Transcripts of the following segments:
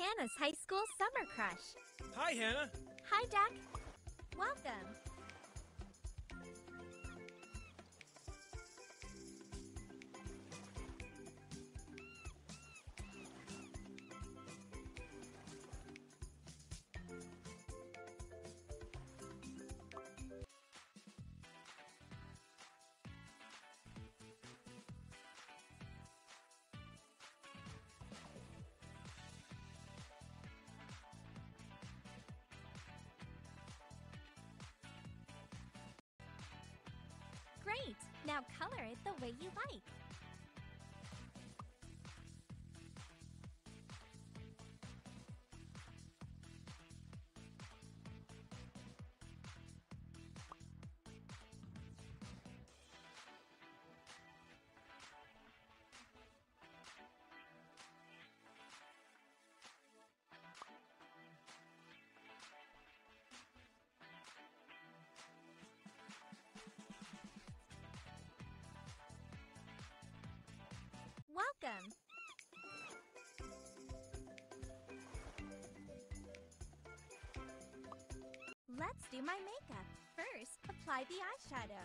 Hannah's high school summer crush. Hi, Hannah. Hi, Jack. Welcome. Great! Now color it the way you like. Welcome! Let's do my makeup. First, apply the eyeshadow.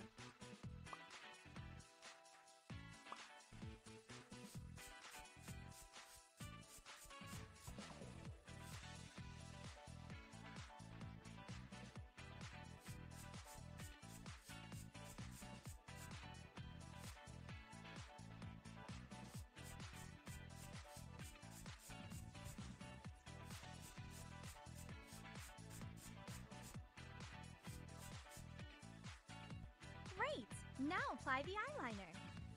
Great! Now apply the eyeliner.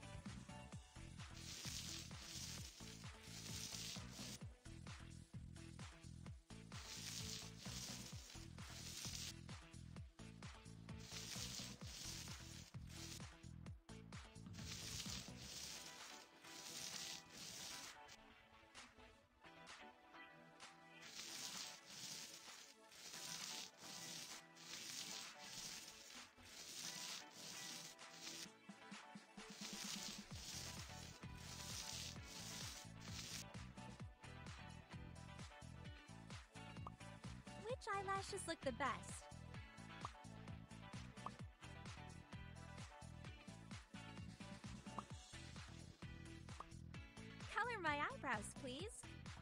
Which eyelashes look the best? Color my eyebrows, please.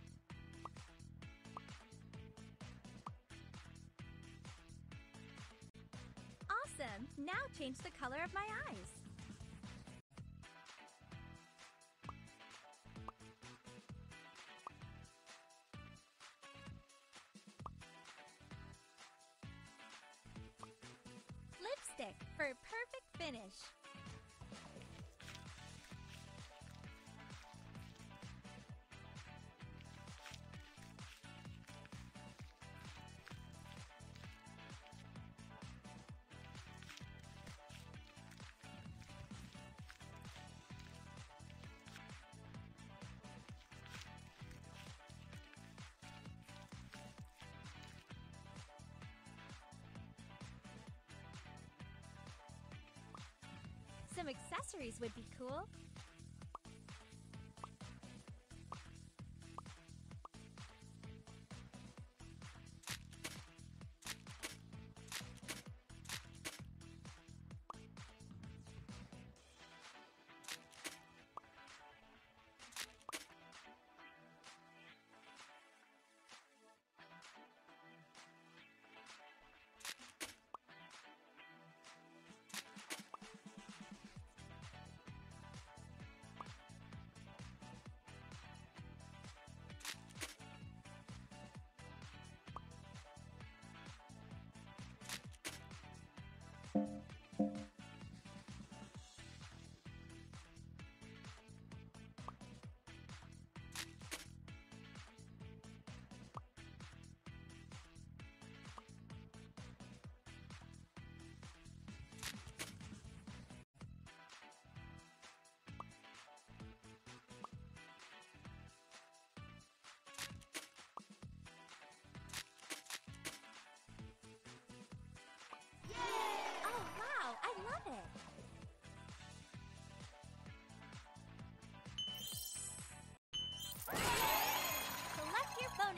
Awesome! Now change the color of my eyes. Lipstick for a perfect finish. Some accessories would be cool.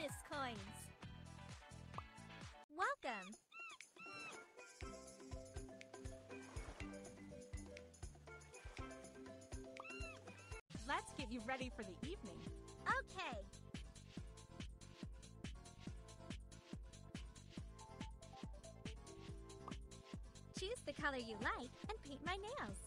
bonus coins. Welcome. Let's get you ready for the evening. Okay. Choose the color you like and paint my nails.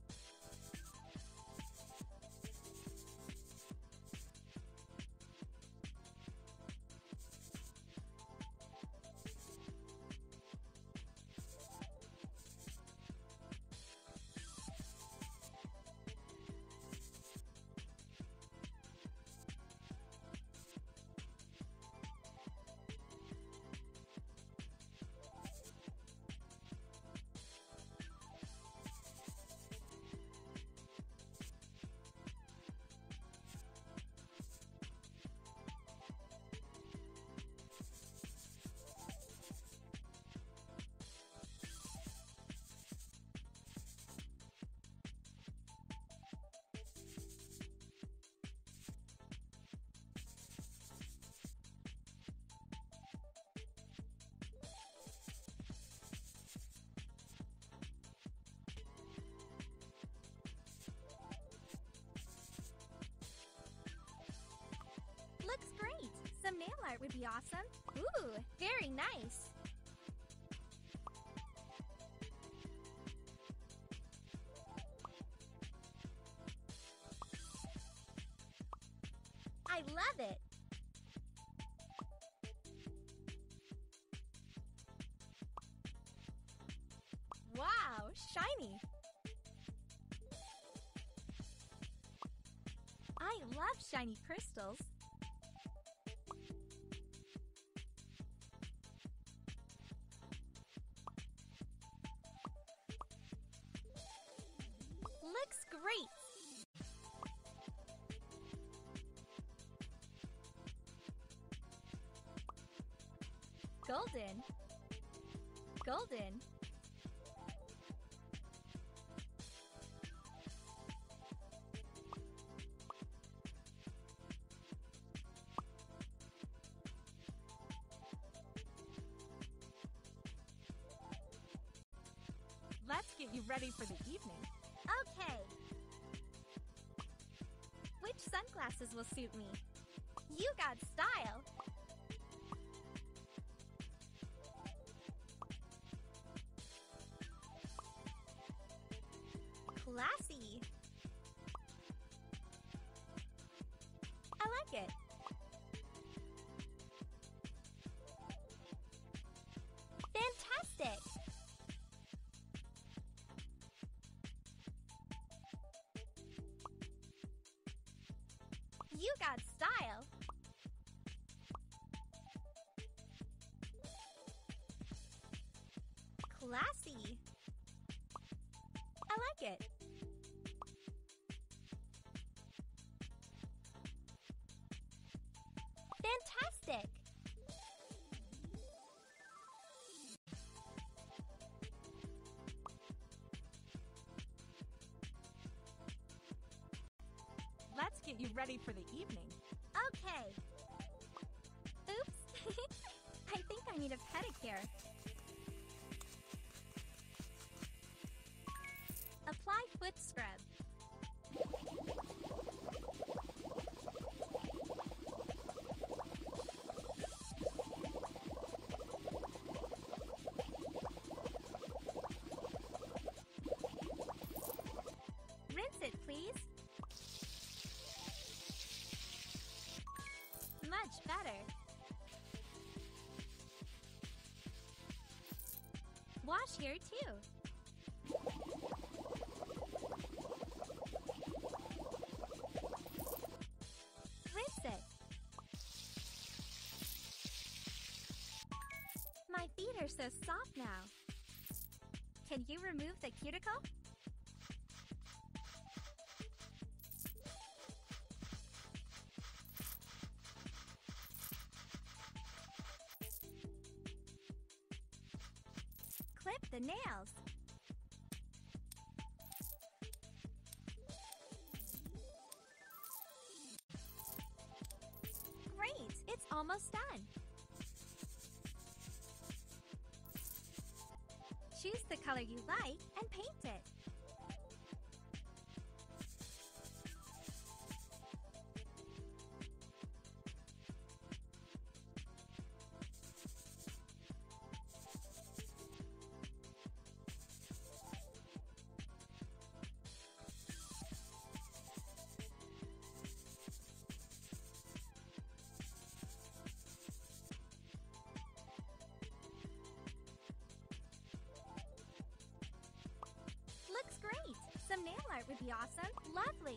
Looks great! Some nail art would be awesome. Ooh, very nice! I love it! Wow, shiny! I love shiny crystals. Looks great! Golden. Golden. Let's get you ready for the evening. Okay. Which sunglasses will suit me? You got style! Classy! I like it. Fantastic! You got style! Classy! I like it. Fantastic! Let's get you ready for the evening. Okay. Oops. I think I need a pedicure. Apply foot scrub. Rinse it, please. Much better. Wash here too. Rinse it. My feet are so soft now. Can you remove the cuticle? Clip the nails. Great! It's almost done. Choose the color you like and paint it. Looks great! Some nail art would be awesome. Lovely!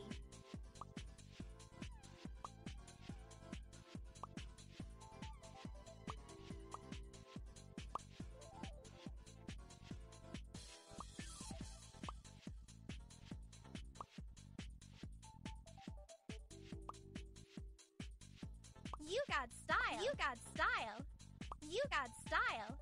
You got style! You got style! You got style!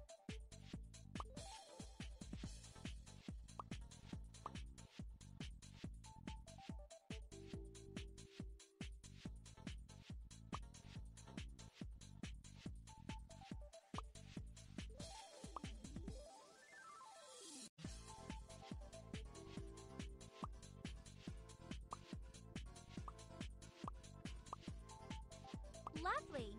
Lovely!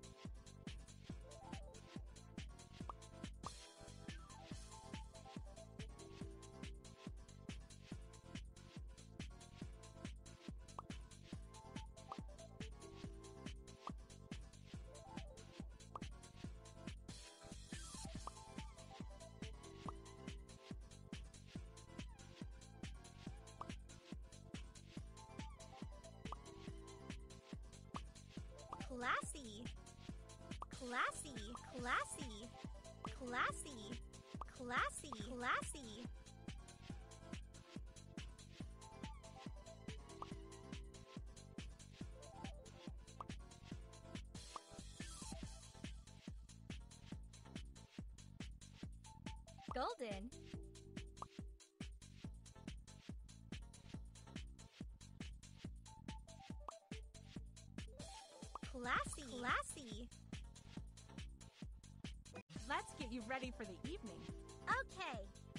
Classy! Classy! Classy! Classy! Classy! Classy! Golden! Classy! Classy! Let's get you ready for the evening. Okay.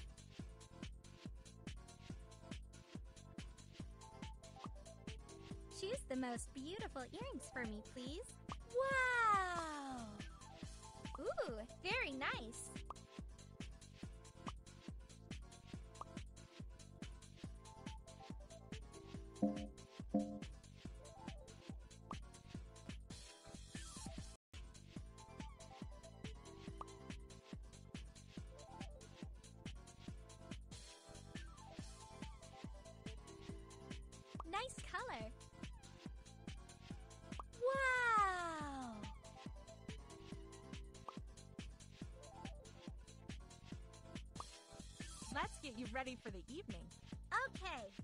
Choose the most beautiful earrings for me, please. Wow! Ooh, very nice. Nice color. Wow! Let's get you ready for the evening. Okay.